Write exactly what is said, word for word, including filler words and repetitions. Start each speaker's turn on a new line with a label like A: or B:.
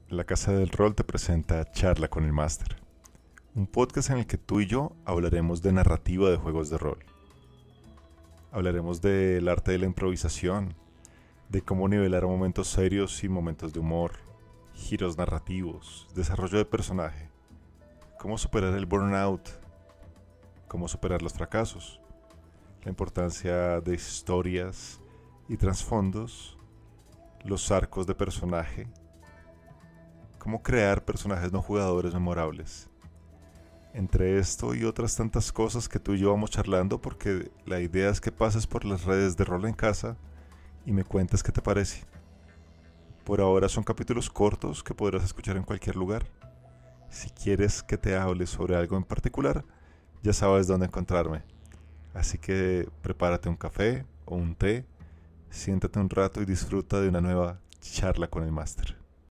A: La Casa del Rol te presenta Charla con el Máster, un podcast en el que tú y yo hablaremos de narrativa de juegos de rol. Hablaremos del arte de la improvisación, de cómo nivelar momentos serios y momentos de humor, giros narrativos, desarrollo de personaje, cómo superar el burnout, cómo superar los fracasos, la importancia de historias y trasfondos, los arcos de personaje, cómo crear personajes no jugadores memorables. Entre esto y otras tantas cosas que tú y yo vamos charlando, porque la idea es que pases por las redes de Rol en Casa y me cuentes qué te parece. Por ahora son capítulos cortos que podrás escuchar en cualquier lugar. Si quieres que te hable sobre algo en particular, ya sabes dónde encontrarme. Así que prepárate un café o un té, siéntate un rato y disfruta de una nueva charla con el máster.